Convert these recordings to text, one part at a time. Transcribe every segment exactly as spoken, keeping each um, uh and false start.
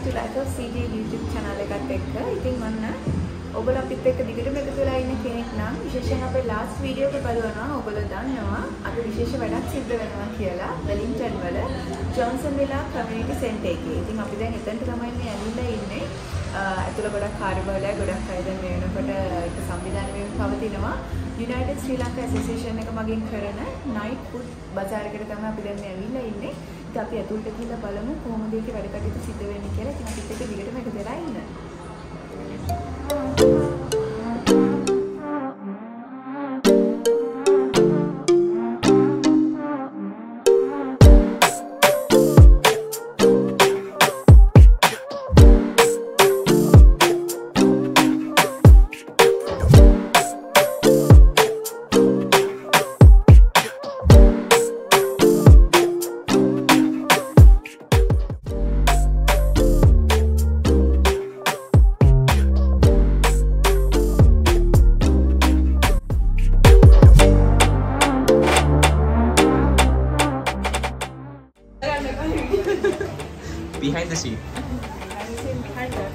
to Life of C J YouTube channel එකත් එක්ක. ඉතින් මන්න ඔයගොල්ලෝ අපිත් එක්ක දිගටම එකතු වෙලා ඉන්න කෙනෙක් නම් විශේෂයෙන් අපේ last video එක බලනවා ඔයගොල්ලෝ දන්නවා අපි විශේෂ වැඩක් සිද්ධ වෙනවා කියලා වෙලින්ටන් වල ජොන්සන් විලා කමියුනිටි සෙන්ටර් එකේ. ඉතින් අපි දැන් එතනට තමයි මේ ඇවිල්ලා ඉන්නේ. ඇතුළ ගොඩක් කාර්යබහුලයි ගොඩක් අය දැන් මේ වෙනකොට ඒක සංවිධානය වෙමින් පවතිනවා. United Sri Lanka Association එක මගින් කරන night food bazar එකට තමයි අපි දැන් මේ ඇවිල්ලා ඉන්නේ. ඉතින් අපි ඇතුළට ගිහිල්ලා බලමු කොහොමද ඒකේ වැඩ කටයුතු සිද්ධ වෙන්නේ කියලා. ඉතින් අපිත් එක්ක දිගටම එකතු වෙලා ඉන්න. Behind the scene. Behind the scene, behind her.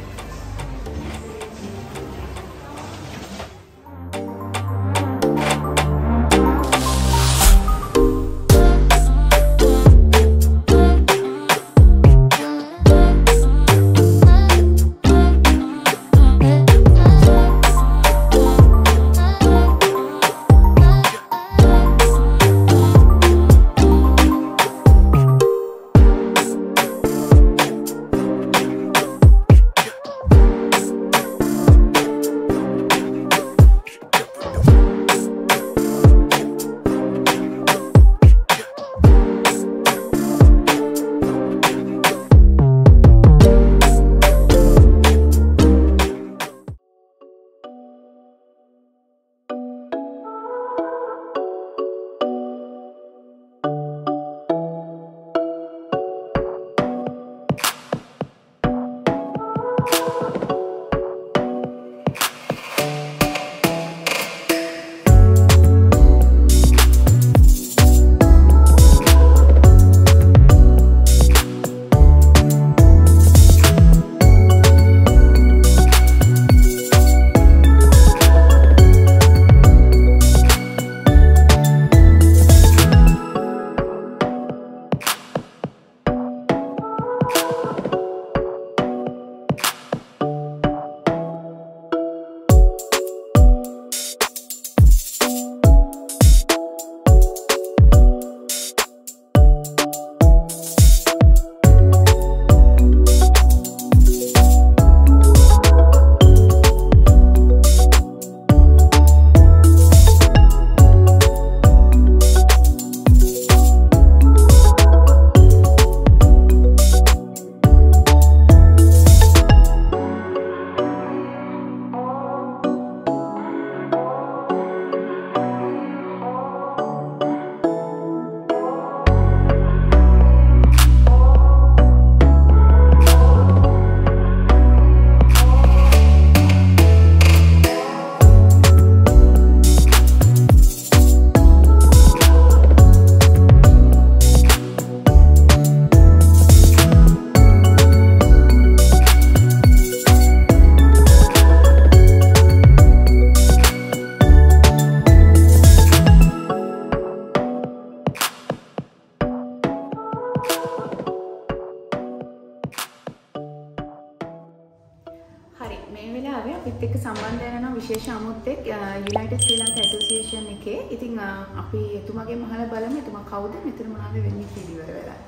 මේ වෙලාවේ අපිත් එක්ක සම්බන්ධ වෙනවා විශේෂ අමුත්තෙක් United Sri Lanka Association එකේ. ඉතින් අපි එතුමාගෙන් අහලා බලමු එතුමා කවුද මෙතන මොනවද වෙන්නේ කියලා ඉවරලා.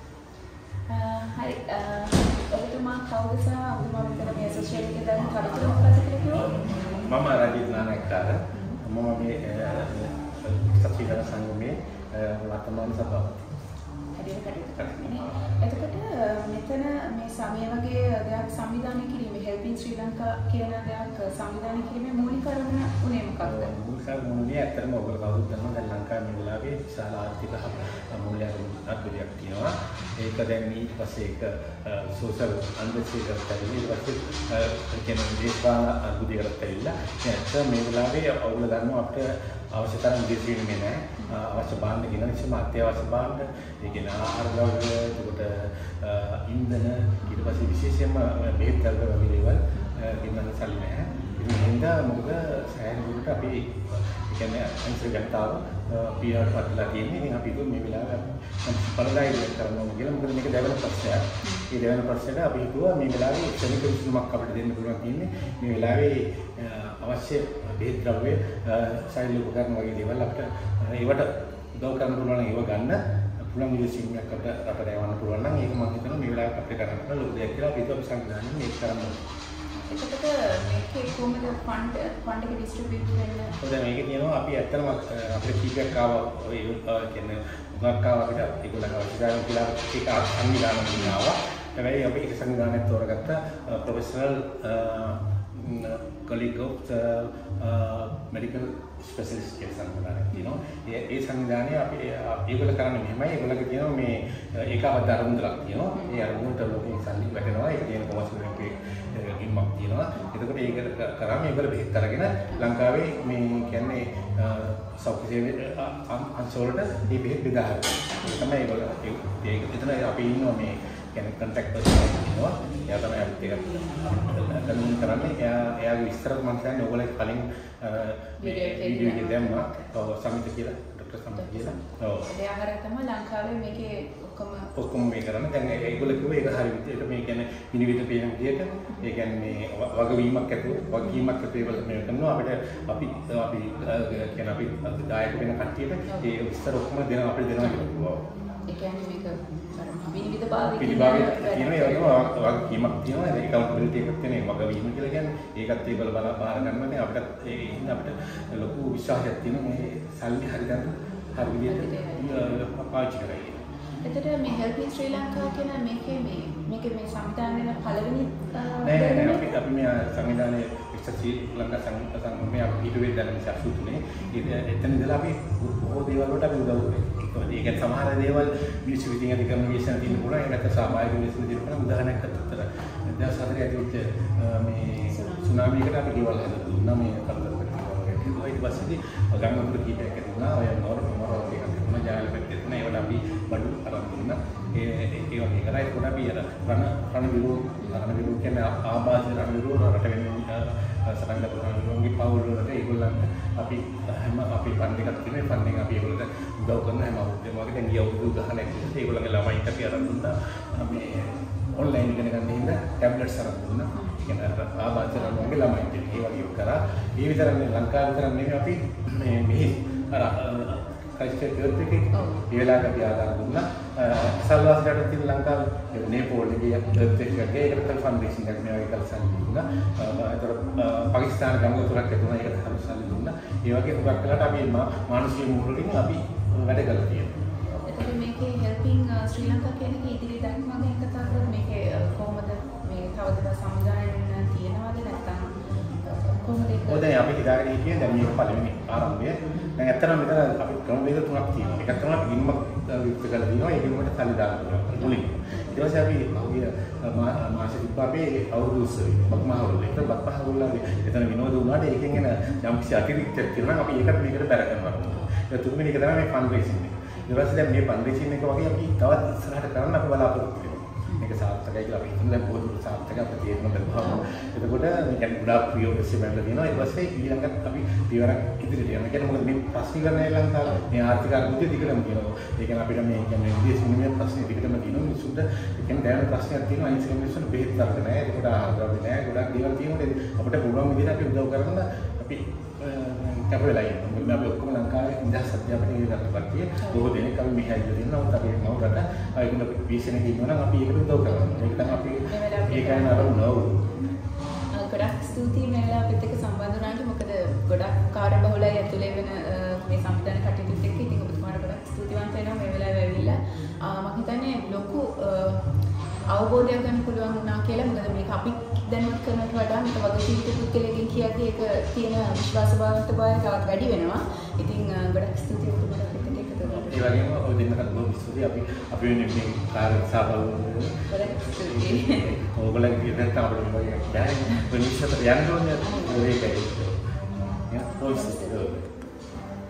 හරි ඔබතුමා කවුද සහ ඔබතුමා මෙතන මේ association එකේ දැන් කටයුතු මොකක්ද කියලා කිව්වොත්? මම රජිත් නානක්කාර. මම මේ සත්‍විකාර සංගමේ වර්තමාන සභාපති. හරියට කටයුතු කරන්නේ. එතකොට මෙතන මේ සමය වගේ දෙයක් සංවිධානය කිරීමේ helping Sri Lanka කියන දෙයක් සංවිධානය කිරීමේ මූලික අරමුණ උනේ මොකක්ද? මූලික අරමුණේ ඇත්තටම ඔයගොල්ලෝ කවුරුත් දන්නවා දැන් ලංකාවේ මේ වෙලාවේ විශාල ආර්ථික මූල්‍ය අර්බුදයක් තියෙනවා. ඒක දැන් ඊට පස්සේ ඒක සෝෂල් අන්ඩර්ස්ටෑන්ඩින් කරලා ඊට පස්සේ කියන්නේ දේශපාලන අර්බුදයකට ඇවිල්ලා ඇත්ත මේ වෙලාවේ ඔයගොල්ලෝ දන්නවා අපිට අවශ්‍ය තරම් විදේශ විනිමය නැහැ. අවශ්‍ය භාණ්ඩ කියන නිසා අත්‍යවශ්‍ය භාණ්ඩ, ඒ කියන්නේ ආහාර ද්‍රව්‍ය, එතකොට ඉන්ධන, ඊට පස්සේ විශේෂයෙන්ම බෙහෙත් වර්ග වගේ දේවල් ගෙන්නන්න සල්ලි නැහැ. ඉතින් හින්දා මොකද සෑහෙන දුරට අපි කියන්නේ අංශ ජනතාව පීඩාවට පත්ලා තියෙන්නේ. ඉතින් අපි මේ වෙලාවේ පළදායි කරනවා කියලා. මොකද මේක දෙවන ප්‍රශ්නයක්. මේ දෙවන ප්‍රශ්නෙට අපි හිතුවා මේ වෙලාවේ ක්ෂණික විසඳුමක් අපිට දෙන්න පුළුවන් තියෙන්නේ. මේ වෙලාවේ අවශ්‍ය බෙහෙත් ද්‍රව්‍ය, ශෛල උපකරණ වගේ දේවල් අපිට ඒවට උදව් කරන්න පුළුවන් ඒව ගන්න පුළුවන් විදිහට අපිට රටට යවන්න පුළුවන් නම් ඒක මම හිතනවා මේ වෙලාවට අපිට කරන්න ලොකු දෙයක් කියලා අපි හිතුවා සංවිධානයෙන් මේක කරන්න ඕනේ. එතකොට මේකේ කොහොමද ෆන්ඩ් ෆන්ඩ් එක ඩිස්ට්‍රිබියුට් වෙන්නේ? ඔය දැන් මේකේ තියෙනවා අපි ඇත්තටම අපිට කීපයක් ආවා ඔය කියන්නේ උගක් ආවා අපිට ඒගොල්ලෝ අවශ්‍යතාවය කියලා ඒක සංවිධානයෙන් ආවා. හැබැයි අපි ඒක සංවිධානයෙන් තෝරගත්ත professional colleague of the uh, medical specialist කියන සංවිධානයක් තියෙනවා. ඒ ඒ සංවිධානය අපි ඒගොල්ලෝ කරන්නේ මෙහෙමයි. ඒගොල්ලෝගේ තියෙනවා මේ ඒකාබද්ධ අරමුදලක් තියෙනවා. ඒ අරමුදට ලෝකෙන් සල්ලි වැටෙනවා. ඒක තියෙන කොමර්ෂල් එකේ ගිම්මක් තියෙනවා. එතකොට ඒක කරාම ඒගොල්ලෝ බෙහෙත් අරගෙන ලංකාවේ මේ කියන්නේ සෞඛ්‍ය සේවයේ අංශවලට මේ බෙහෙත් බෙදා හරිනවා. ඒක තමයි ඒගොල්ලෝ ඒක එතන අපි ඉන්නවා මේ කියන්නේ කන්ටැක්ට් පර්සන් ඉන්නවා. එයා තමයි අපිට ඒක කලින් කරන්නේ. එයා එයාගේ විස්තර මම කියන්නේ ඔයගොල්ලෝ කලින් වීඩියෝ එකේ දැම්මා. ඔව් සමිත කියලා ડોક્ટર සමිත කියලා. ඔව්. ඒ ආකාරය තමයි ලංකාවේ මේකේ ඔක්කොම ඔක්කොම මේ කරන්නේ. දැන් ඒගොල්ලෝ කිව්වේ ඒක හරි විදියට මේ කියන්නේ විනිවිද පේන විදියට ඒ කියන්නේ වගවීමක් ඇතුව වගකීමක් ඇතුව ඒවල මේ කරනවා. අපිට අපි අපි කියන අපි දායක වෙන කට්ටියට ඒ විස්තර ඔක්කොම දෙනවා අපිට දෙනවා කියලා. ඒ කියන්නේ මේක විනිවිද භාවයේ පිළිභාගය තියෙනවා. ඒ වගේම වගකීමක් තියෙනවා. ඒක accountability එකක් තියෙනවා. වගවීම කියලා කියන්නේ ඒකත් ඒවල බල බාර ගන්නනේ අපිට ඒ ඉන්න අපිට ලොකු විශ්වාසයක් තියෙනවා මේ සල්ලි හරි ගන්න හරි විදියට පාවිච්චි කරගන්න. එතකොට මේ Helping Sri Lanka කියන මේකේ මේ මේකේ මේ සංවිධානයේ පළවෙනි නෑ නෑ අපි අපි මේ සංවිධානයේ ශ්‍රී ලංකා සංගමයේ අපි හිතුවේ දැන් මේ අසුතුනේ එතන ඉඳලා අපි බොහෝ දේවල් වලට අපි උදව් කරේ. ඒ කියන්නේ සමහර දේවල් මිනිස්සු විදිහින් අධිකරණ විශ්ලේෂණ තියෙන්න පුළුවන්. ඒකට සාමාජික විශ්ලේෂණ දෙන්න පුළුවන්. උදාහරණයක් ගත්තොත් දෙදහස් හතරේ ඇතිවෙච්ච මේ සුනාමියකට අපි දේවල් හදලා දුන්නා මේ කරදර කරනවා. ඊට පස්සේ ගංගාපුර කීපයක් ඇති වුණා. ඔය නෝර නෝර වගේ එකක් වුණා. ජාල පැත්තේ වුණා. ඒවට අපි බඩු අරන් දුන්නා. ඒ ඒ වගේ කරා ඒකට අපි අර රණ රණ විරෝ රණ විරෝ කියන්නේ ආබාධ රණ විරෝ රට වෙන්නේ සටන් කරන රණවිරුන්ගේ පවුල් වලට ඒගොල්ලන්ට අපි හැම අපි ෆන්ඩ් එකක් තියෙනවා. ඒ ෆන්ඩ් එක අපි ඒගොල්ලන්ට උදව් කරන හැම අවුරුද්දම වගේ දැන් ගිය අවුරුදු ගහන ඇතුළත ඒගොල්ලන්ගේ ළමයින්ට අපි අරන් දුන්නා. මේ ඔන්ලයින් ඉගෙන ගන්න හින්දා ටැබ්ලට්ස් අරන් දුන්නා. කියන්නේ ආබාධ රණවිරුන්ගේ ළමයින්ට ඒ වගේ කරා. ඒ විතරක් නෙවෙයි ලංකාවේ විතරක් නෙවෙයි අපි මේ මෙහි අර කයිස්ට් කර්ත් එකේ ඒ වෙලාවට අපි ආදාර දුන්නා. සල්වාසයට තියෙන ලංකාවේ නේපෝල් එකේ කර්ත් එකේ ඒකට තමයි ෆන්ඩේෂන් එකක් මේ වගේ කල්සන් දුන්නා. ඒතර පාකිස්තාන ගංගාතුරක් ඇතුළත ඒකට කල්සන් දුන්නා. ඒ වගේ තුනක් කළාට අපි මානසික මුහුණකින් අපි වැඩ කරලා තියෙනවා. එතකොට මේකේ helping Sri Lanka කියන එක ඉදිරියට දැන් මම එක කතා කරලා මේකේ කොහොමද මේ තවදුරටත් සමුදායන් තියෙනවද නැත්නම් කොහොමද ඒක? ඔය දැන් අපි හිතාගෙන හිටියේ දැන් මේක පළවෙනි ආරම්භය. දැන් ඇත්තටම මෙතන අපි ක්‍රමවේද තුනක් තියෙනවා. එකක් තමයි ගිම්මක් විස්තර කරලා දෙනවා. ඒ ගිම්මට සල්ලි දාන්න පුළුවන්. මුලින්. ඊට පස්සේ අපි ඔය මාස තිබ්බාපේ අවුරුදු උත්සවය. බක්මහවුල. ඒක බක්මහවුල්ලාගේ එතන විනෝද වුණාට ඒකෙන් එන යම් කිසි අතිරික්තයක් තියෙනවා නම් අපි ඒකට මේකට බැර කරනවා. ඒ තුන්වෙනි එක තමයි මේ ෆන්ඩ් රේසින් එක. ඊට පස්සේ දැන් මේ ෆන්ඩ් රේසින් එක වගේ අපි තවත් ඉස්සරහට කරන්න අපි බලාපොරොත්තු වෙනවා. මේක සාර්ථකයි කියලා අපි හිතන දැන් බොහෝ දුරට සාර්ථකයි අපිට තේරෙනවා. එතකොට මේ කියන්නේ ගොඩාක් ප්‍රිය ඔබසෙමන්ට් දෙනවා. ඊට පස්සේ ඊළඟට අපි පියවරක් ඉදිරියට යනවා. කියන්නේ මොකද මේ ප්‍රශ්න කරන්නේ ලංකාවේ මේ ආර්ථික අර්බුදය දිගටම කියනවා. ඒ කියන්නේ අපිට මේ කියන්නේ විදේශ විනිමය ප්‍රශ්න දිගටම තියෙනවා. මිනිස්සුන්ට ඒ කියන්නේ දැනෙන ප්‍රශ්නයක් තියෙනවා. අයින්ස් මිනිස්සුන්ට බෙහෙත් ගන්න නැහැ. ඒකට ආහාර ගන්න නැහැ. ගොඩක් දේවල් තියෙනවා. අපිට පුළුවන් විදිහට අපි උදව් කරන්න අපි කැප වෙලා ඉන්නවා. මොකද අපි ඔක්කොම ලංකාවේ ඉඳලා අධ්‍යාපනය ගන්න කට්ටිය බොහෝ දෙනෙක් අපි මෙහි ඇවිල්ලා ඉන්නවා. උත් අපි මම රට ආයෙත් අපි පීසෙනෙක ඉන්නවා නම් අපි ඒකට උදව් කරනවා. ඒක තමයි අපි ඒකයි නරඹනවා. ගොඩක් ස්තුතියි මේ වෙලාව අපිත් එක්ක සම්බන්ධ වුණාට. මොකද ගොඩක් කාර්යබහුලයි ඇතුලේ වෙන මේ සම්පූර්ණ කටයුතුත් එක්ක. ඉතින් ඔබතුමාට ගොඩක් ස්තුතිවන්ත වෙනවා මේ වෙලාවේ ඇවිල්ලා. මම හිතන්නේ ලොකු අවබෝධයක් ගන්න පුළුවන් වුණා කියලා. මොකද මේක අපි දැනුවත් කරනට වඩා මේක වගකීම් පුද්ගලයෙක්ගෙන් කියද්දී ඒක තියෙන විශ්වාසභාවන්ත බව තවත් වැඩි වෙනවා. ඉතින් ගොඩක් ස්තුතියි ඔබතුමාට අපිත් එක්ක එකතු වෙනවට. ඒ වගේම ඔය දෙන්නට බොහොම ස්තුතියි. අපි අපි වෙන්නේ මේ කාර්ය සහභාගී ගොඩක් ස්තුතියි. ඔයගොල්ලන්ගේ ඉතින් අපිට මේ දැන් වෙනිස්සට යන්න ඕනේ ඒකයි. යා ඔය ස්තුතියි.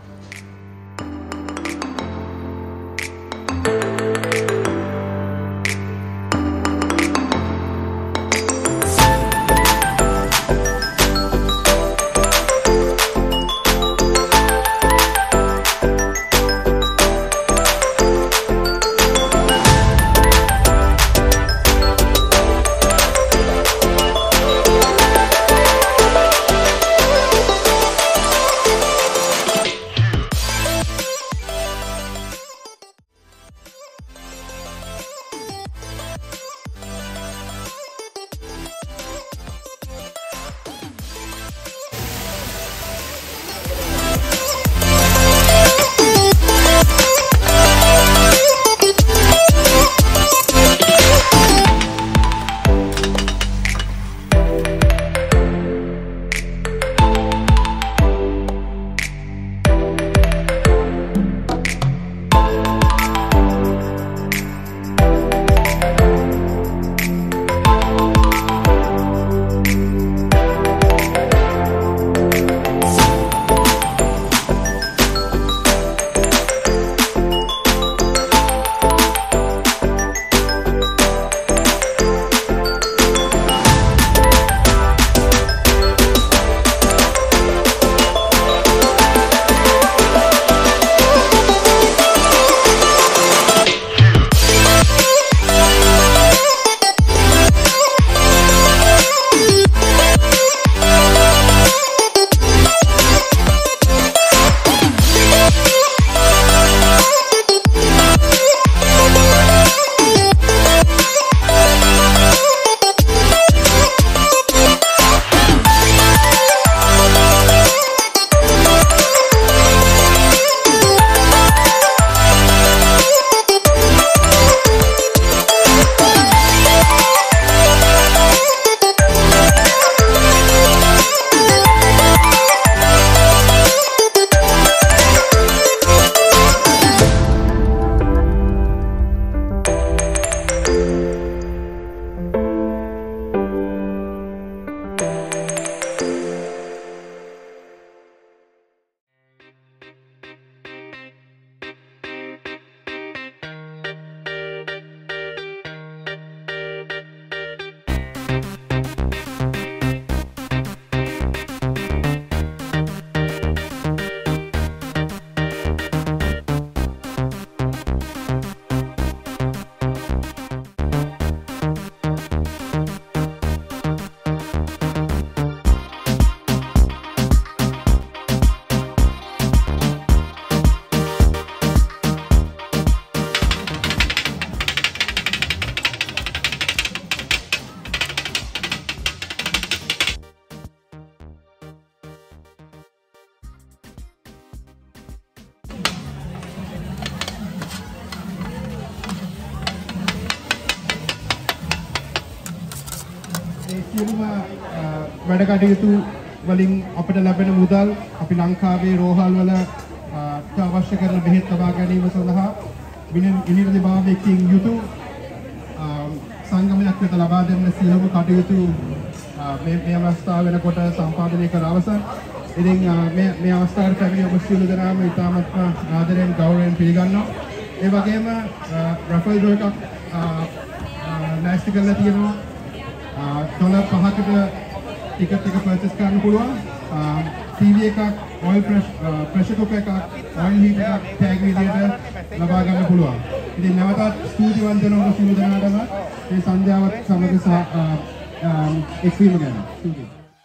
සියලුම වැඩ කටයුතු වලින් අපිට ලැබෙන මුදල් අපි ලංකාවේ රෝහල් වල අවශ්‍ය කරන බෙහෙත් ලබා ගැනීම සඳහා විනිර්මාණයකින් යුතු සංගමයක් වෙත ලබා දෙන්න සියලුම කටයුතු මේ මේ අවස්ථාව වෙනකොට සම්පාදනය කර අවසන්. ඉතින් මේ මේ අවස්ථාවට පැමිණි ඔබ සියලු දෙනාම ඉතාමත්ම ආදරයෙන් ගෞරවයෙන් පිළිගන්නවා. ඒ වගේම රෆල් ඩ්‍රෝ එකක් නැස්ති කරලා තියෙනවා. ඩොලර් පහකට ටිකට් එක පර්චේස් කරන්න පුළුවන්. ටීවී එකක්, ඔයිල් ප්‍රෙෂර් කුකර් එකක්, ඔයිල් හීටර් එකක් ටැග් විදියට ලබා ගන්න පුළුවන්. ඉතින් නැවතත් ස්තුතිවන්ත වෙනවා ඔබ සියලු දෙනාටම මේ සංජාවත් සමග එක්වීම ගැන. ස්තුතියි.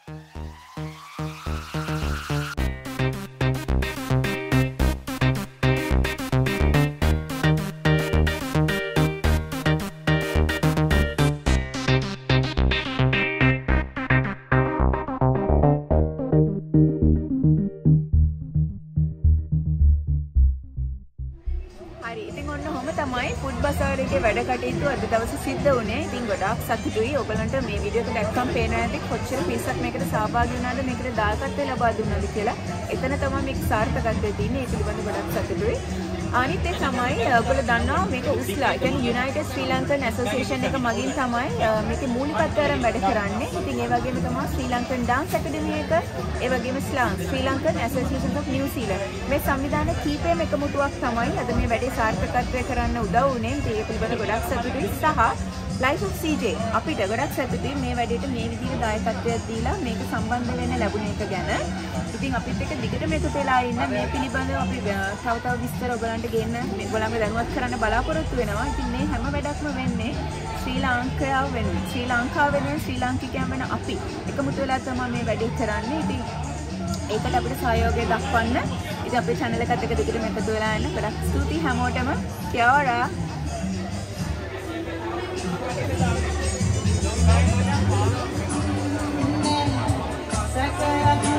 bazar එකේ වැඩ කටයුතු අද දවසේ සිද්ධ වුණේ. ඉතින් ගොඩාක් සතුටුයි. ඔයගලන්ට මේ වීඩියෝ එක දැක්කම පේනවා ඇති කොච්චර පිරිසක් මේකට සහභාගී වුණාද, මේකට දායකත්වය ලබා දුන්නාද කියලා. එතන තමයි මේක සාර්ථකත්වය තියෙන්නේ. ඒ පිළිබඳව ගොඩක් සතුටුයි. අනිත් ඒ තමයි ඔයගොල්ලෝ දන්නවා මේක උස්ලා, කියන්නේ United Sri Lankan Association එක මගින් තමයි මේකේ මූලිකත්වය අරන් වැඩ කරන්නේ. ඉතින් ඒ වගේම තමයි Sri Lankan Dance Academy එක, ඒ වගේම Sri Lankan Association of New Zealand. මේ සංවිධාන කීපයම එකමුතුවක් තමයි අද මේ වැඩේ සාර්ථකත්වය කරන්න උදව් වුණේ. ඉතින් ඒ පිළිබඳව ගොඩක් සතුටුයි. සහ Life of C J අපිට ගොඩක් සතුටුයි මේ වැඩේට මේ විදිහට දායකත්වයක් දීලා මේක සම්බන්ධ වෙන්න ලැබුණ එක ගැන. ඉතින් අපිත් එක්ක දිගටම එකතු වෙලා ඉන්න මේ පිළිබඳව අපි තව තව විස්තර ඔයගලන්ට ගෙන්න මේගොල්ලන්ව දැනුවත් කරන්න බලාපොරොත්තු වෙනවා. ඉතින් මේ හැම වැඩක්ම වෙන්නේ ශ්‍රී ලාංකාව වෙනුවෙන්. ශ්‍රී ලංකාව වෙනුවෙන් ශ්‍රී ලාංකිකයන් වෙන අපි එකමුතු වෙලා තමයි මේ වැඩේ කරන්නේ. ඉතින් ඒකට අපිට සහයෝගය දක්වන්න. ඉතින් අපේ channel එකත් එක්ක දිගටම එකතු වෙලා යන්න. ගොඩක් ස්තුතියි හැමෝටම. කියාවරා. Second